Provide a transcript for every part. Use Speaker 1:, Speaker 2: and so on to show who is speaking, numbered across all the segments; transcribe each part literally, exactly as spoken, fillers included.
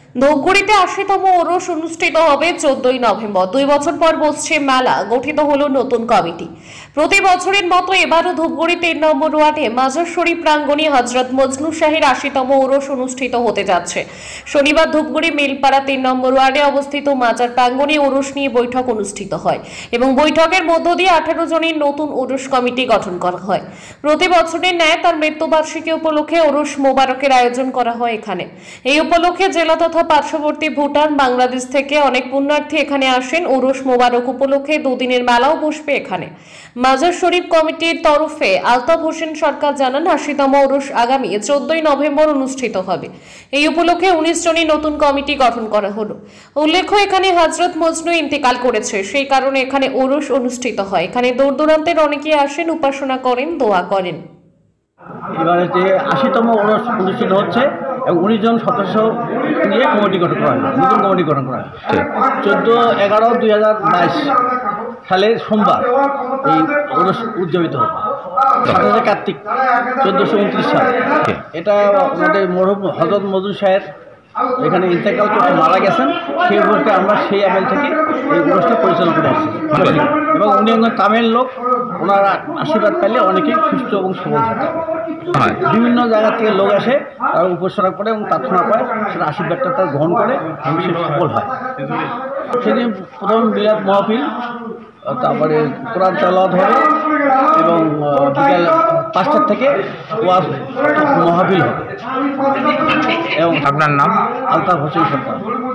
Speaker 1: ধূপগুড়িতে আশিতম ওরস অনুষ্ঠিত হবে চোদ্দই নভেম্বর। দুই বছর পর বসছে মেলা, গঠিত হলো নতুন কমিটি। প্রতি বছরের মতো এবারও ধূপগুড়ি তিন নম্বর ওয়ার্ডে মাজার শরীফ প্রাঙ্গণে হযরত মজনু শাহীর আশিতম ওরস অনুষ্ঠিত হতে যাচ্ছে। শনিবার ধূপগুড়ি মিলপাড়া তিন নম্বর ওয়ার্ডে অবস্থিত মাজার প্রাঙ্গণে ওরস নিয়ে বৈঠক অনুষ্ঠিত হয় এবং বৈঠকের মধ্য দিয়ে আঠারো জনের নতুন ওরস কমিটি গঠন করা হয়। প্রতি বছরের ন্যায় তার মৃত্যুবার্ষিকী উপলক্ষে ওরস মোবারকের আয়োজন করা হয় এখানে। এই উপলক্ষে জেলা তথা পার্শ্ববর্তী ভুটান, বাংলাদেশ থেকে অনেক পুণ্যার্থী এখানে আসেন। ওরস মোবারক উপলক্ষে দুদিনের মেলাও বসবে এখানে। মাজার শরীফ কমিটির তরফে আলতাফ হোসেন সরকার জানান, আশিতম ওরস আগামী চোদ্দই নভেম্বর অনুষ্ঠিত হবে। এই উপলক্ষে উনিশ জনের নতুন কমিটি গঠন করা হলো। উল্লেখ্য, এখানে হযরত মজনু ইন্তেকাল করেছে, সেই কারণে এখানে ওরস অনুষ্ঠিত হয়। এখানে দূর দূরান্তের অনেকেই আসেন, উপাসনা করেন, দোয়া করেন।
Speaker 2: এবারে যে আশিতম ওরস অনুষ্ঠিত হচ্ছে এবং উনিশ জন সদস্য নিয়ে কমিটি গঠন করা হয়, নতুন কমিটি গঠন করা হয়। চোদ্দ এগারো দুই হাজার বাইশ সালের সোমবার এই ওরস উদযাপিত হবে। সাতাশে কার্তিক চোদ্দোশো উনত্রিশ সাল। এটা আমাদের মরহুম হযরত মজনু শাহের এখানে ইন্তেকাল করতে মারা গেছেন, সেই উপলক্ষে আমরা সেই আমল থেকে এই ওরসটা পরিচালনা করে আসছি এবং উনি একজন তামিল লোক। ওনার আশীর্বাদ পাইলে অনেকেই সুস্থ এবং সবল থাকে। বিভিন্ন জায়গা থেকে লোক আসে, তারা উপাসনা করে এবং প্রার্থনা করে, সেটা আশীর্বাদটা তারা গ্রহণ করে এবং সে সফল হয়। সেদিন প্রথম বিলাত মহফিল, তারপরে কোরআন তেলাওয়াত হবে এবং বিকাল পাঁচটার থেকে ওয়াজ মহফিল হবে। এবং
Speaker 3: আপনার নাম?
Speaker 2: আলতাফ হোসেন সরকার।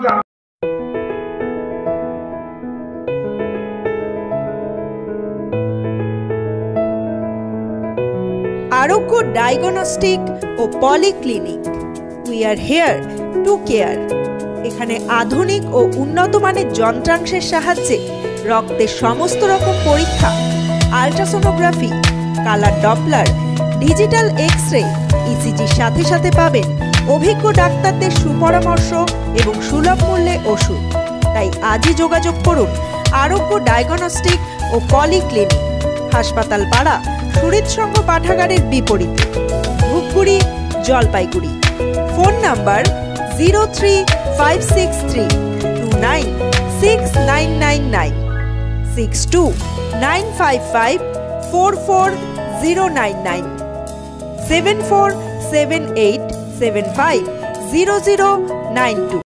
Speaker 4: আরোগ্য ডায়াগনস্টিক ও polyclinic, we are here to care. এখানে আধুনিক ও উন্নত মানের যন্ত্রাংশের সাহায্যে রক্তের সমস্ত রকম পরীক্ষা, ultrasonography, colour Doppler, digital X ray, ইসিজির সাথে সাথে পাবেন অভিজ্ঞ ডাক্তারদের সুপরামর্শ এবং সুলভ মূল্যে ওষুধ। তাই আজই যোগাযোগ করুন আরোগ্য ডায়াগনস্টিক ও পলিক্লিনিক, হাসপাতাল পাড়া, সুরিত সংঘ পাঠাগারের বিপরীতে, Dhupguri, Jalpaiguri. Phone number zero three five six three two nine six nine nine nine, six two nine five five four four zero nine nine, seven four seven eight seven five zero zero nine two.